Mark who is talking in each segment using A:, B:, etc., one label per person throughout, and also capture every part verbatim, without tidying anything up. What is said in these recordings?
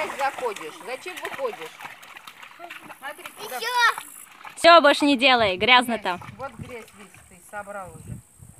A: грязь заходишь? Зачем выходишь? Смотри, куда...
B: Все, больше не делай, грязно
A: Грязь.
B: там.
A: Вот грязь весь ты собрал уже.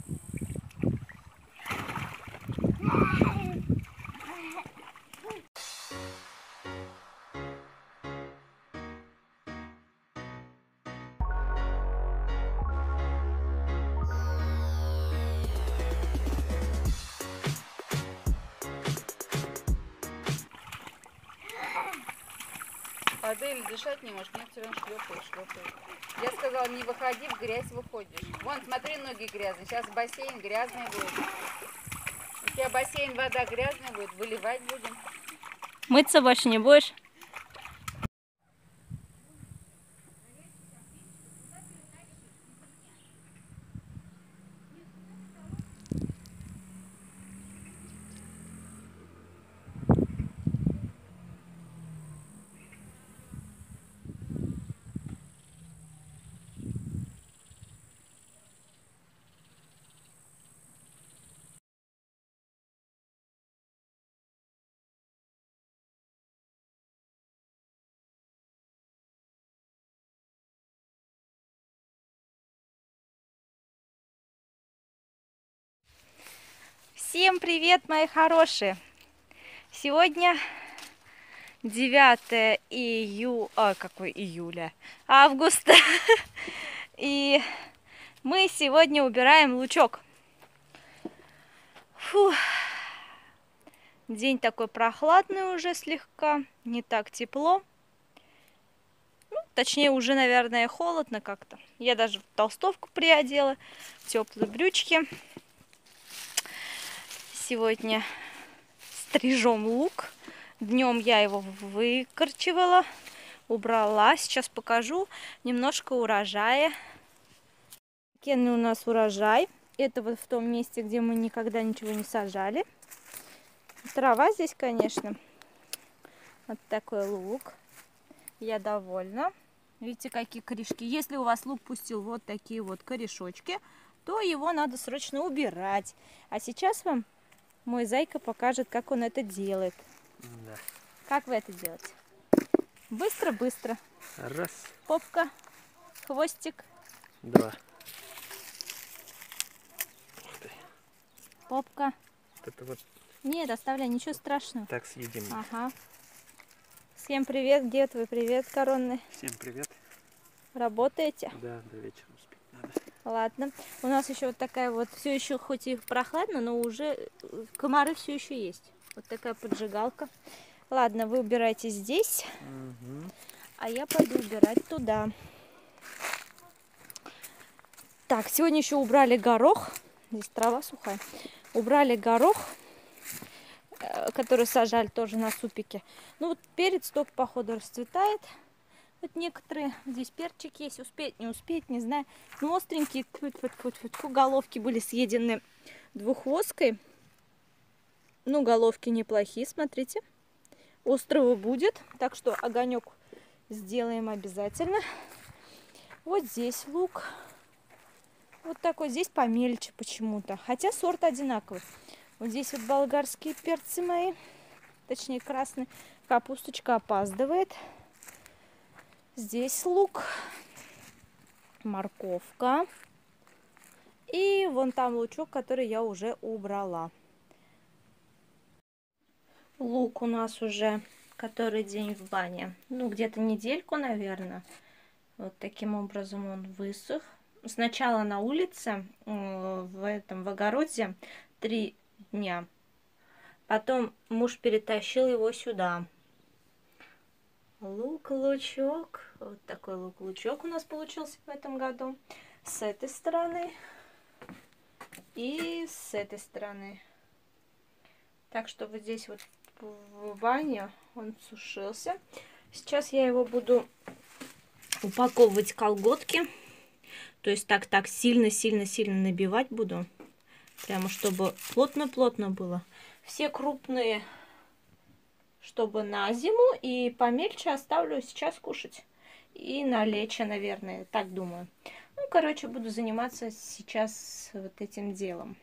A: Адель дышать не может, мне все равно шлепает, шлепает. Я сказала, не выходи, в грязь выходишь. Вон, смотри, ноги грязные. Сейчас бассейн грязный будет. У тебя бассейн, вода грязная будет, выливать будем.
B: Мыться больше не будешь? Всем привет, мои хорошие! Сегодня девятое июля, а, какой июля? Августа. И мы сегодня убираем лучок. Фух. День такой прохладный уже слегка, не так тепло. Ну, точнее, уже, наверное, холодно как-то. Я даже толстовку приодела, теплые брючки. Сегодня стрижем лук. Днем я его выкорчевала, убрала. Сейчас покажу немножко урожая. Кенный у нас урожай. Это вот в том месте, где мы никогда ничего не сажали. Трава здесь, конечно. Вот такой лук. Я довольна. Видите, какие корешки. Если у вас лук пустил вот такие вот корешочки, то его надо срочно убирать. А сейчас вам мой зайка покажет, как он это делает.
C: Да.
B: Как вы это делаете? Быстро-быстро.
C: Раз.
B: Попка, хвостик.
C: Два. Ух ты.
B: Попка.
C: Это вот
B: Нет, оставляй, ничего страшного.
C: так съедим.
B: Ага. Всем привет, где твой привет коронный?
C: Всем привет.
B: Работаете?
C: Да, до вечера успеть надо.
B: Ладно. У нас еще вот такая вот, все еще хоть и прохладно, но уже комары все еще есть. Вот такая поджигалка. Ладно, вы убирайте здесь,
C: Угу.
B: а я пойду убирать туда. Так, сегодня еще убрали горох. Здесь трава сухая. Убрали горох, который сажали тоже на супике. Ну вот перец только, походу, расцветает. Вот некоторые, здесь перчик есть, успеть, не успеть, не знаю. Ну, остренькие, тьфу -тьфу -тьфу -тьфу -тьфу, головки были съедены двухвоской. Ну, головки неплохие, смотрите. Острого будет, так что огонек сделаем обязательно. Вот здесь лук. Вот такой, здесь помельче почему-то. Хотя сорт одинаковый. Вот здесь вот болгарские перцы мои, точнее красные. Капусточка опаздывает. Здесь лук, морковка. И вон там лучок, который я уже убрала. Лук у нас уже который день в бане. Ну, где-то недельку, наверное. Вот таким образом он высох. Сначала на улице, в этом, в огороде, три дня. Потом муж перетащил его сюда. Лук-лучок. Вот такой лук-лучок у нас получился в этом году. С этой стороны и с этой стороны. Так что вот здесь вот в бане он сушился. Сейчас я его буду упаковывать в колготки. То есть так-так сильно-сильно-сильно набивать буду. Прямо чтобы плотно-плотно было. Все крупные, чтобы на зиму. И помельче оставлю сейчас кушать. И на лечо, наверное, так думаю. Ну, короче, буду заниматься сейчас вот этим делом.